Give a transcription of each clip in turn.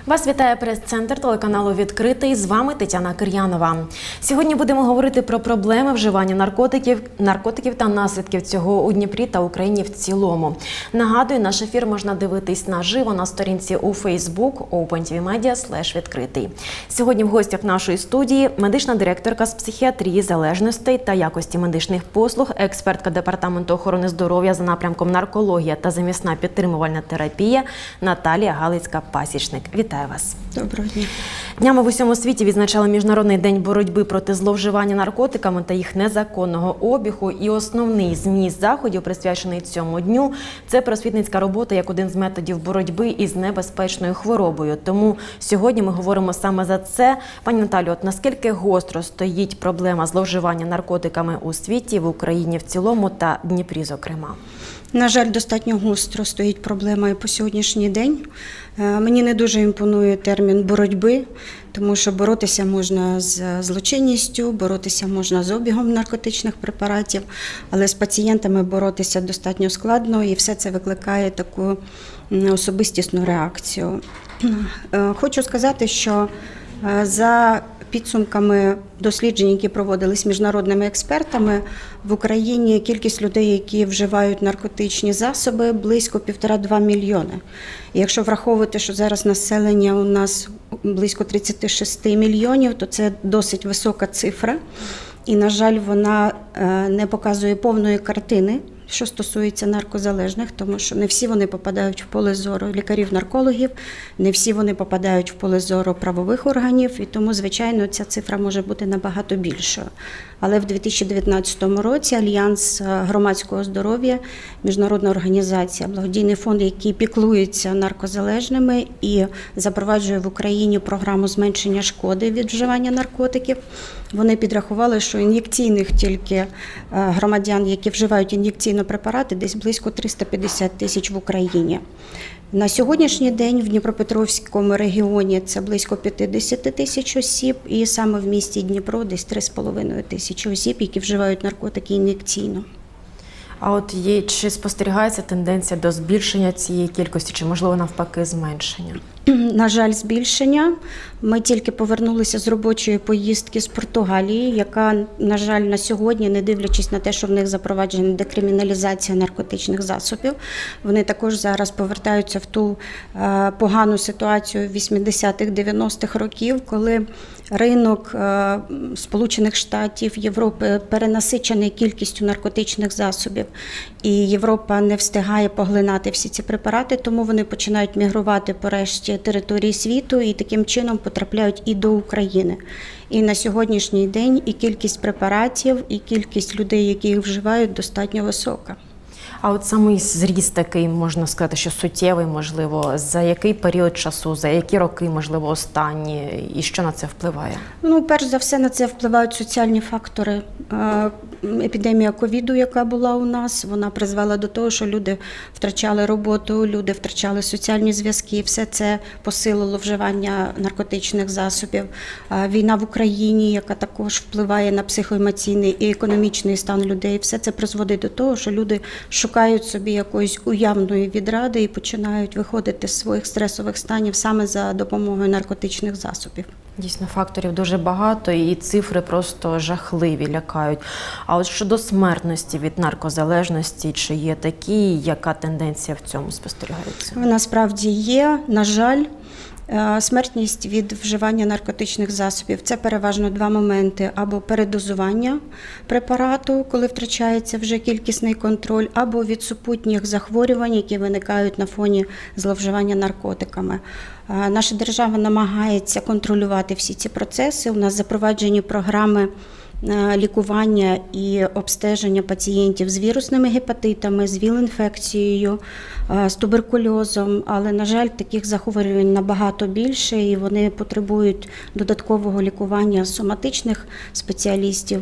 Вас вітає прес-центр телеканалу «Відкритий». З вами Тетяна Кир'янова. Сьогодні будемо говорити про проблеми вживання наркотиків та наслідків цього у Дніпрі та Україні в цілому. Нагадую, наш ефір можна дивитись наживо на сторінці у Facebook opentvmedia/відкритий. Сьогодні в гостях нашої студії медична директорка з психіатрії, залежностей та якості медичних послуг, експертка Департаменту охорони здоров'я за напрямком наркологія та замісна підтримувальна терапія Наталія Галицька-Пасічник. Вітаю вас. Доброго дня. Днями в усьому світі відзначали Міжнародний день боротьби проти зловживання наркотиками та їх незаконного обігу. І основний зміст заходів, присвячений цьому дню, це просвітницька робота як один з методів боротьби із небезпечною хворобою. Тому сьогодні ми говоримо саме за це. Пані Наталю, от наскільки гостро стоїть проблема зловживання наркотиками у світі, в Україні в цілому та Дніпрі, зокрема? На жаль, достатньо гостро стоїть проблема і по сьогоднішній день. Мені не дуже імпонує термін боротьби, тому що боротися можна з злочинністю, боротися можна з обігом наркотичних препаратів, але з пацієнтами боротися достатньо складно, і все це викликає таку особистісну реакцію. Хочу сказати, що за підсумками досліджень, які проводились міжнародними експертами, в Україні кількість людей, які вживають наркотичні засоби, близько 1,5–2 мільйони. І якщо враховувати, що зараз населення у нас близько 36 мільйонів, то це досить висока цифра. І, на жаль, вона не показує повної картини, що стосується наркозалежних, тому що не всі вони попадають в поле зору лікарів-наркологів, не всі вони попадають в поле зору правових органів, і тому, звичайно, ця цифра може бути набагато більшою. Але в 2019 році Альянс громадського здоров'я, міжнародна організація, благодійний фонд, який піклується наркозалежними і запроваджує в Україні програму зменшення шкоди від вживання наркотиків, вони підрахували, що ін'єкційних тільки громадян, які вживають ін'єкційні препарати, десь близько 350 тисяч в Україні. На сьогоднішній день в Дніпропетровському регіоні це близько 50 тисяч осіб, і саме в місті Дніпро десь 3,5 тисячі осіб, які вживають наркотики ін'єкційно. А от чи спостерігається тенденція до збільшення цієї кількості, чи, можливо, навпаки, зменшення? На жаль, збільшення. Ми тільки повернулися з робочої поїздки з Португалії, яка, на жаль, на сьогодні, не дивлячись на те, що в них запроваджена декриміналізація наркотичних засобів, вони також зараз повертаються в ту погану ситуацію 80-х, 90-х років, коли ринок Сполучених Штатів, Європи перенасичений кількістю наркотичних засобів, і Європа не встигає поглинати всі ці препарати, тому вони починають мігрувати по решті території світу і таким чином потрапляють і до України. І на сьогоднішній день і кількість препаратів, і кількість людей, які їх вживають, достатньо висока. А от самий зріст такий, можна сказати, що суттєвий, можливо, за який період часу, за які роки, можливо, останні, і що на це впливає? Перш за все на це впливають соціальні фактори. Епідемія ковіду, яка була у нас, вона призвела до того, що люди втрачали роботу, люди втрачали соціальні зв'язки, все це посилило вживання наркотичних засобів. Війна в Україні, яка також впливає на психоемоційний і економічний стан людей, все це призводить до того, що люди шукають собі якоїсь уявної відради і починають виходити з своїх стресових станів саме за допомогою наркотичних засобів. Дійсно, факторів дуже багато, і цифри просто жахливі, лякають. А от щодо смертності від наркозалежності, чи є такі, яка тенденція в цьому спостерігається? Вона справді є, на жаль. Смертність від вживання наркотичних засобів – це переважно два моменти: або передозування препарату, коли втрачається вже кількісний контроль, або від супутніх захворювань, які виникають на фоні зловживання наркотиками. Наша держава намагається контролювати всі ці процеси. У нас запроваджені програми лікування і обстеження пацієнтів з вірусними гепатитами, з ВІЛ-інфекцією, з туберкульозом, але, на жаль, таких захворювань набагато більше, і вони потребують додаткового лікування соматичних спеціалістів,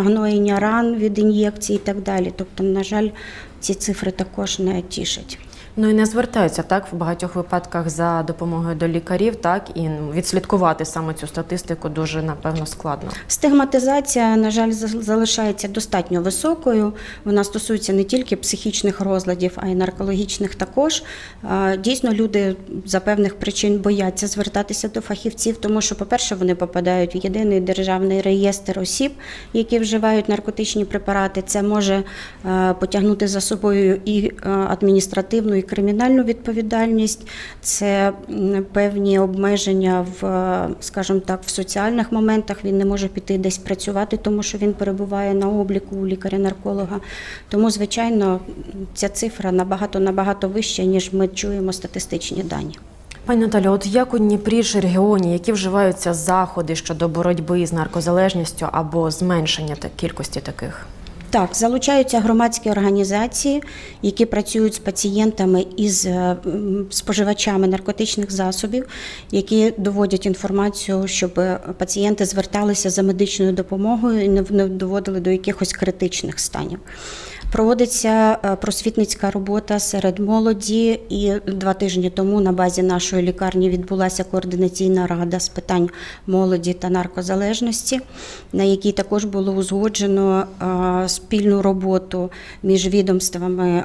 нагноєння ран від ін'єкцій і так далі. Тобто, на жаль, ці цифри також не тішать. Ну і не звертаються так в багатьох випадках за допомогою до лікарів, так, і відслідкувати саме цю статистику дуже, напевно, складно. Стигматизація, на жаль, залишається достатньо високою. Вона стосується не тільки психічних розладів, а й наркологічних також. Дійсно, люди за певних причин бояться звертатися до фахівців, тому що, по-перше, вони попадають в єдиний державний реєстр осіб, які вживають наркотичні препарати. Це може потягнути за собою і адміністративну, і кримінальну відповідальність. Це певні обмеження скажімо так, в соціальних моментах. Він не може піти десь працювати, тому що він перебуває на обліку у лікаря-нарколога. Тому, звичайно, ця цифра набагато вища, ніж ми чуємо статистичні дані. Пані Наталю, от як у Дніпрі чи регіоні, які вживаються заходи щодо боротьби з наркозалежністю або зменшення кількості таких? Так, залучаються громадські організації, які працюють з пацієнтами і з споживачами наркотичних засобів, які доводять інформацію, щоб пацієнти зверталися за медичною допомогою і не доводили до якихось критичних станів. Проводиться просвітницька робота серед молоді, і 2 тижні тому на базі нашої лікарні відбулася координаційна рада з питань молоді та наркозалежності, на якій також було узгоджено спільну роботу між відомствами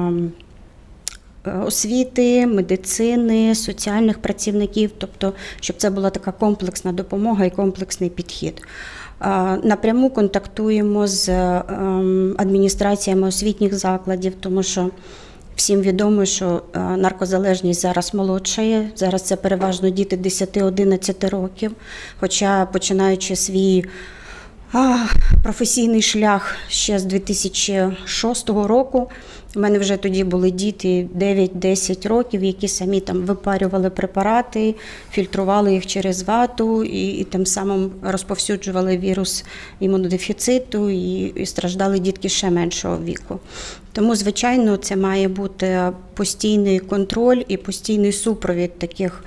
освіти, медицини, соціальних працівників, тобто, щоб це була така комплексна допомога і комплексний підхід. Напряму контактуємо з адміністраціями освітніх закладів, тому що всім відомо, що наркозалежність зараз молодшає, зараз це переважно діти 10-11 років, хоча починаючи свій професійний шлях ще з 2006 року. У мене вже тоді були діти 9-10 років, які самі там випарювали препарати, фільтрували їх через вату і тим самим розповсюджували вірус імунодефіциту і страждали дітки ще меншого віку. Тому, звичайно, це має бути постійний контроль і постійний супровід таких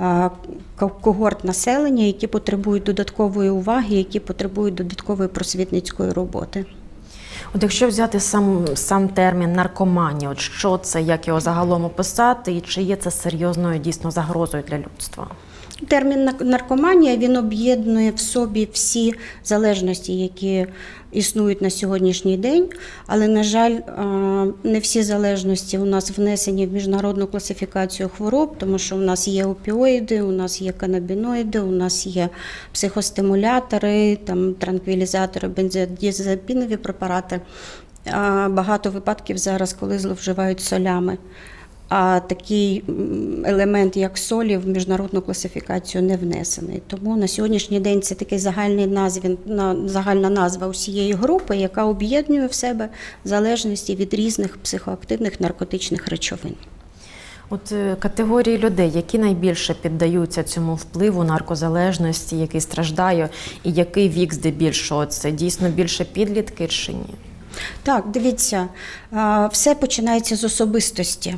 когорт населення, які потребують додаткової уваги, які потребують додаткової просвітницької роботи. От якщо взяти сам термін наркоманія, от що це, як його загалом описати, і чи є це серйозною дійсно загрозою для людства? Термін наркоманія, він об'єднує в собі всі залежності, які існують на сьогоднішній день, але, на жаль, не всі залежності у нас внесені в міжнародну класифікацію хвороб, тому що у нас є опіоїди, у нас є канабіноїди, у нас є психостимулятори, транквілізатори, бензодіазепінові препарати. Багато випадків зараз, коли зловживають солями. А такий елемент, як солі, в міжнародну класифікацію не внесений. Тому на сьогоднішній день це така загальна назва усієї групи, яка об'єднує в себе залежності від різних психоактивних наркотичних речовин. От категорії людей, які найбільше піддаються цьому впливу наркозалежності, який страждає, і який вік здебільшого? Це дійсно більше підлітки чи ні? Так, дивіться, все починається з особистості.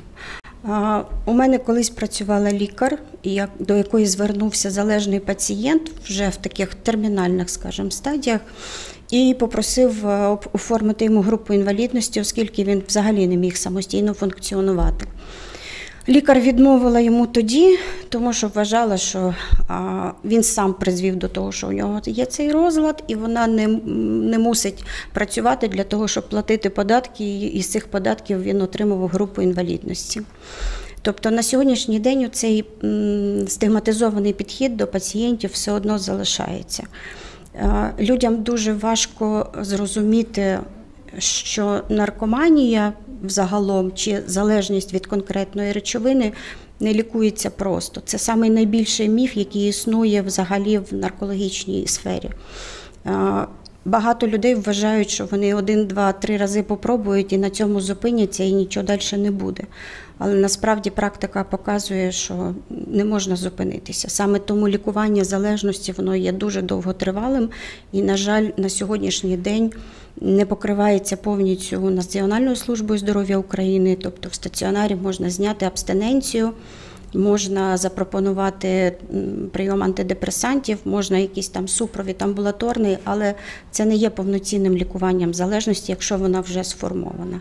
У мене колись працювала лікар, до якої звернувся залежний пацієнт вже в таких термінальних, скажімо, стадіях, і попросив оформити йому групу інвалідності, оскільки він взагалі не міг самостійно функціонувати. Лікар відмовила йому тоді, тому що вважала, що він сам призвів до того, що у нього є цей розлад, і вона не мусить працювати для того, щоб платити податки, і з цих податків він отримував групу інвалідності. Тобто на сьогоднішній день цей стигматизований підхід до пацієнтів все одно залишається. Людям дуже важко зрозуміти, що наркоманія взагалом чи залежність від конкретної речовини не лікується просто. Це самий найбільший міф, який існує взагалі в наркологічній сфері. Багато людей вважають, що вони 1, 2, 3 рази попробують і на цьому зупиняться і нічого далі не буде. Але насправді практика показує, що не можна зупинитися. Саме тому лікування залежності воно є дуже довготривалим і, на жаль, на сьогоднішній день не покривається повністю Національною службою здоров'я України, тобто в стаціонарі можна зняти абстиненцію, можна запропонувати прийом антидепресантів, можна якийсь там супровід амбулаторний, але це не є повноцінним лікуванням залежності, якщо вона вже сформована.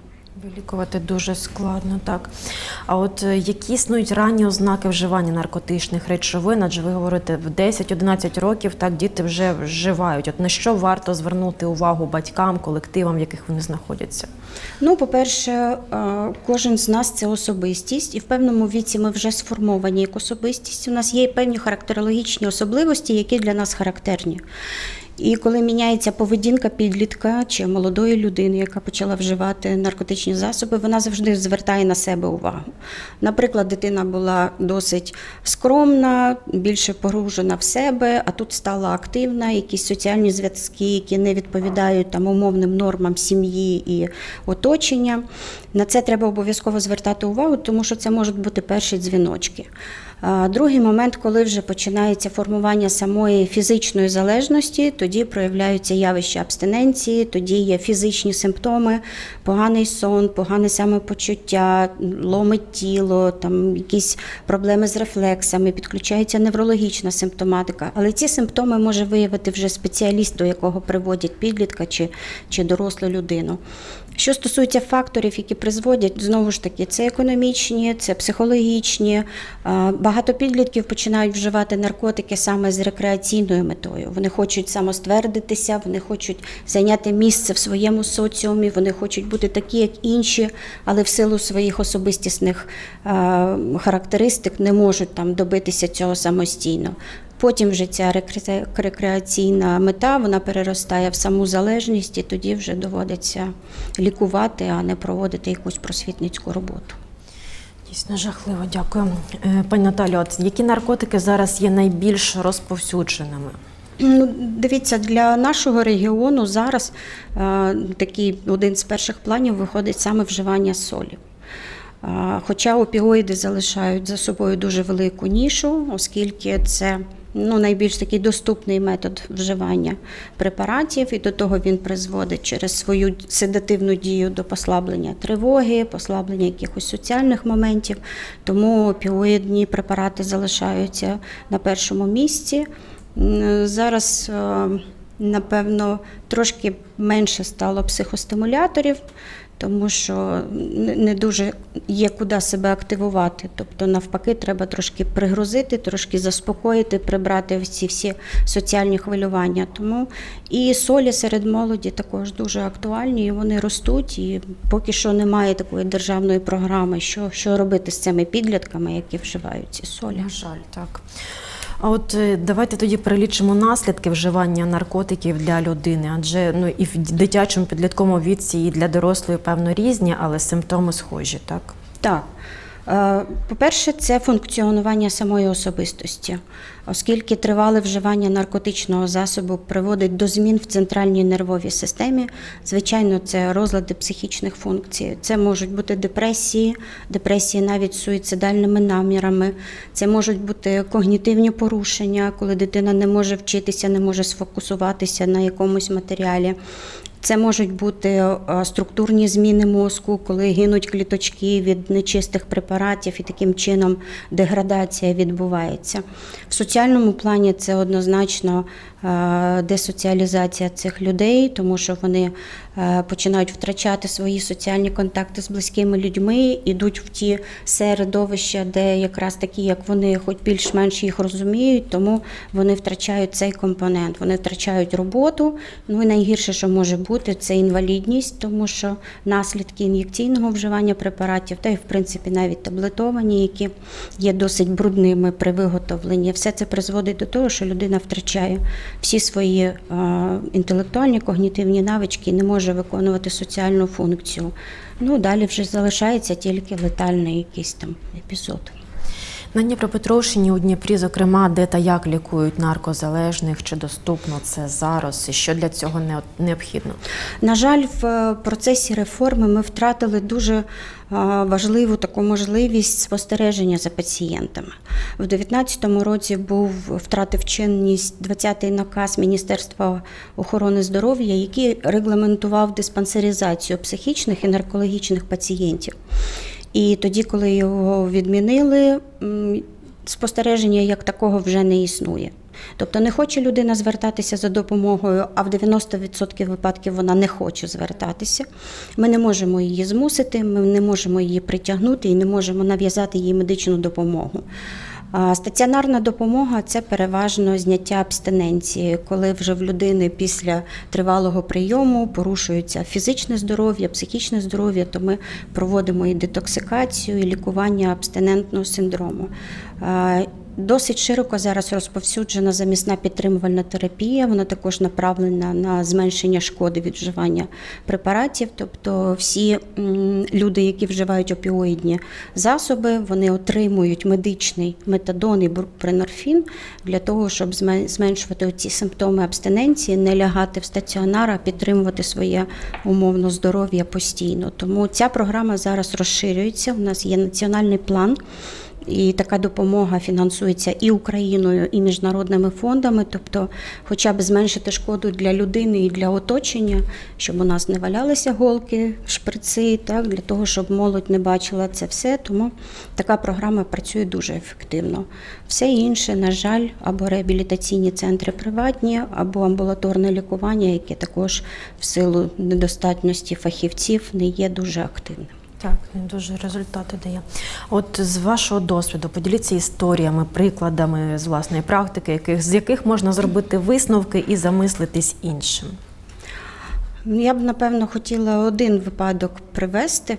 Вилікувати дуже складно, так. А от які існують ранні ознаки вживання наркотичних речовин? Адже ви говорите, в 10-11 років так діти вже вживають. От на що варто звернути увагу батькам, колективам, в яких вони знаходяться? Ну, по-перше, кожен з нас – це особистість, і в певному віці ми вже сформовані як особистість. У нас є певні характерологічні особливості, які для нас характерні. І коли міняється поведінка підлітка чи молодої людини, яка почала вживати наркотичні засоби, вона завжди звертає на себе увагу. Наприклад, дитина була досить скромна, більше погружена в себе, а тут стала активна, якісь соціальні зв'язки, які не відповідають там умовним нормам сім'ї і оточення. На це треба обов'язково звертати увагу, тому що це можуть бути перші дзвіночки. Другий момент, коли вже починається формування самої фізичної залежності, тоді проявляються явища абстиненції, тоді є фізичні симптоми, поганий сон, погане самопочуття, ломить тіло, там якісь проблеми з рефлексами, підключається неврологічна симптоматика. Але ці симптоми може виявити вже спеціаліст, до якого приводять підлітка чи дорослу людину. Що стосується факторів, які призводять, знову ж таки, це економічні, це психологічні. Багато підлітків починають вживати наркотики саме з рекреаційною метою. Вони хочуть самоствердитися, вони хочуть зайняти місце в своєму соціумі, вони хочуть бути такі, як інші, але в силу своїх особистісних характеристик не можуть там добитися цього самостійно. Потім вже ця рекреаційна мета, вона переростає в саму залежність, і тоді вже доводиться лікувати, а не проводити якусь просвітницьку роботу. Дійсно жахливо, дякую. Пані Наталю, от які наркотики зараз є найбільш розповсюдженими? Ну, дивіться, для нашого регіону зараз такий один з перших планів виходить саме вживання солі. Хоча опіоїди залишають за собою дуже велику нішу, оскільки це найбільш такий доступний метод вживання препаратів, і до того він призводить через свою седативну дію до послаблення тривоги, послаблення якихось соціальних моментів, тому опіоїдні препарати залишаються на першому місці. Зараз, напевно, трошки менше стало психостимуляторів, тому що не дуже є куди себе активувати. Тобто, навпаки, треба трошки пригрузити, трошки заспокоїти, прибрати ці всі соціальні хвилювання. Тому і солі серед молоді також дуже актуальні, і вони ростуть, і поки що немає такої державної програми, що робити з цими підлітками, які вживають ці солі. На жаль, так. А от давайте тоді перелічимо наслідки вживання наркотиків для людини, адже і в дитячому підлітковому віці, і для дорослої, певно, різні, але симптоми схожі, так? Так. По-перше, це функціонування самої особистості, оскільки тривале вживання наркотичного засобу приводить до змін в центральній нервовій системі. Звичайно, це розлади психічних функцій. Це можуть бути депресії навіть з суїцидальними намірами. Це можуть бути когнітивні порушення, коли дитина не може вчитися, не може сфокусуватися на якомусь матеріалі. Це можуть бути структурні зміни мозку, коли гинуть кліточки від нечистих препаратів, і таким чином деградація відбувається. В соціальному плані це однозначно десоціалізація цих людей, тому що вони починають втрачати свої соціальні контакти з близькими людьми, ідуть в ті середовища, де якраз такі, як вони, хоч більш-менш їх розуміють, тому вони втрачають цей компонент, вони втрачають роботу. І найгірше, що може бути, це інвалідність, тому що наслідки ін'єкційного вживання препаратів, та й в принципі навіть таблетовані, які є досить брудними при виготовленні, все це призводить до того, що людина втрачає всі свої інтелектуальні, когнітивні навички і не може виконувати соціальну функцію. Далі вже залишається тільки летальний якийсь там епізод. На Дніпропетровщині, у Дніпрі, зокрема, де та як лікують наркозалежних, чи доступно це зараз, і що для цього необхідно? На жаль, в процесі реформи ми втратили дуже важливу таку можливість спостереження за пацієнтами. В 2019 році втратив чинність 20-й наказ Міністерства охорони здоров'я, який регламентував диспансеризацію психічних і наркологічних пацієнтів. І тоді, коли його відмінили, спостереження як такого вже не існує. Тобто не хоче людина звертатися за допомогою, а в 90% випадків вона не хоче звертатися. Ми не можемо її змусити, ми не можемо її притягнути і не можемо нав'язати їй медичну допомогу. Стаціонарна допомога – це переважно зняття абстиненції, коли вже в людини після тривалого прийому порушується фізичне здоров'я, психічне здоров'я, то ми проводимо і детоксикацію, і лікування абстинентного синдрому. Досить широко зараз розповсюджена замісна підтримувальна терапія, вона також направлена на зменшення шкоди від вживання препаратів, тобто всі люди, які вживають опіоїдні засоби, вони отримують медичний метадон і бупрофен для того, щоб зменшувати ці симптоми абстиненції, не лягати в стаціонар, а підтримувати своє умовно здоров'я постійно. Тому ця програма зараз розширюється, у нас є національний план. І така допомога фінансується і Україною, і міжнародними фондами, тобто хоча б зменшити шкоду для людини і для оточення, щоб у нас не валялися голки, шприци, так, для того, щоб молодь не бачила це все. Тому така програма працює дуже ефективно. Все інше, на жаль, або реабілітаційні центри приватні, або амбулаторне лікування, яке також в силу недостатності фахівців не є дуже активним. Так, він дуже результати дає. От з вашого досвіду поділіться історіями, прикладами з власної практики, з яких можна зробити висновки і замислитись іншим. Я б, напевно, хотіла один випадок привести,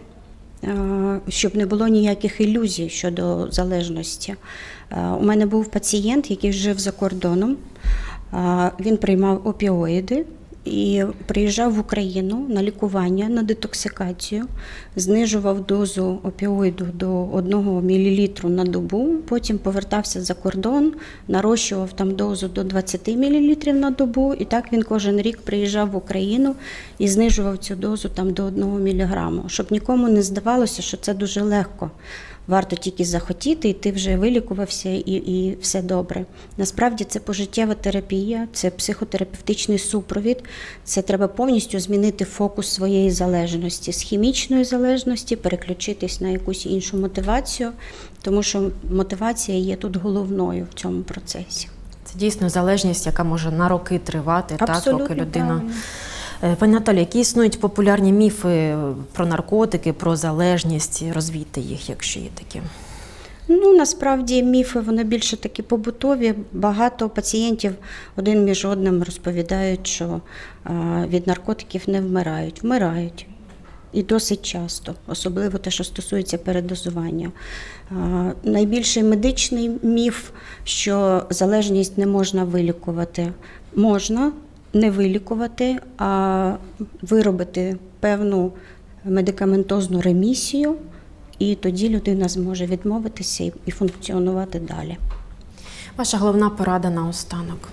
щоб не було ніяких ілюзій щодо залежності. У мене був пацієнт, який жив за кордоном, він приймав опіоїди. І приїжджав в Україну на лікування, на детоксикацію, знижував дозу опіоїду до 1 мл на добу, потім повертався за кордон, нарощував там дозу до 20 мл на добу, і так він кожен рік приїжджав в Україну і знижував цю дозу там до 1 мг, щоб нікому не здавалося, що це дуже легко. Варто тільки захотіти, і ти вже вилікувався, і все добре. Насправді це пожиттєва терапія, це психотерапевтичний супровід, це треба повністю змінити фокус своєї залежності, з хімічної залежності переключитись на якусь іншу мотивацію, тому що мотивація є тут головною в цьому процесі. Це дійсно залежність, яка може на роки тривати, абсолютно, так, поки людина... Правильно. Пані Наталі, які існують популярні міфи про наркотики, про залежність? Розвійте їх, якщо є такі. Насправді міфи, вони більше такі побутові. Багато пацієнтів один між одним розповідають, що від наркотиків не вмирають. Вмирають. І досить часто, особливо те, що стосується передозування. Найбільший медичний міф, що залежність не можна вилікувати. Можна не вилікувати, а виробити певну медикаментозну ремісію, і тоді людина зможе відмовитися і функціонувати далі. Ваша головна порада наостанок?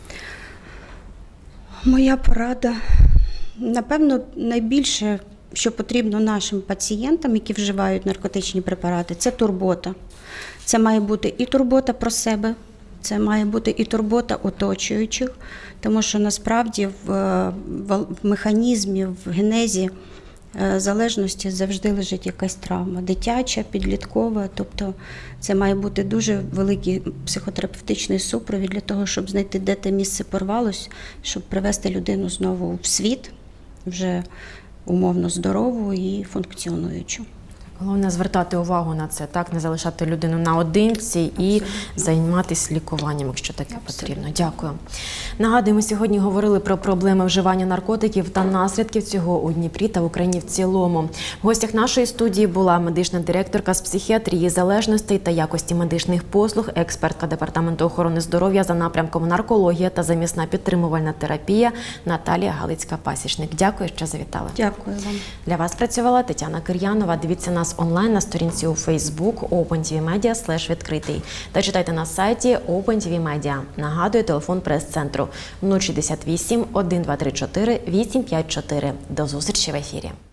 Моя порада, напевно, найбільше, що потрібно нашим пацієнтам, які вживають наркотичні препарати, це турбота. Це має бути і турбота про себе, це має бути і турбота оточуючих, тому що насправді в механізмі, в генезі залежності завжди лежить якась травма, дитяча, підліткова, тобто це має бути дуже великий психотерапевтичний супровід для того, щоб знайти, де те місце порвалось, щоб привести людину знову в світ, вже умовно здорову і функціонуючу. Головне звертати увагу на це, так, не залишати людину наодинці і займатися лікуванням, якщо таке потрібно. Дякую. Нагадую, ми сьогодні говорили про проблеми вживання наркотиків та наслідків цього у Дніпрі та в Україні в цілому. В гостях нашої студії була медична директорка з психіатрії, залежностей та якості медичних послуг, експертка Департаменту охорони здоров'я за напрямком наркологія та замісна підтримувальна терапія Наталія Галицька-Пасічник. Дякую, що завітали. Дякую вам. Для вас працювала Тетяна Кир'янова. Дивіться нас онлайн на сторінці у Facebook OpenTVMedia/відкритий та читайте на сайті OpenTV Media. Нагадую, телефон прес-центру 068 1234 854. До зустрічі в ефірі.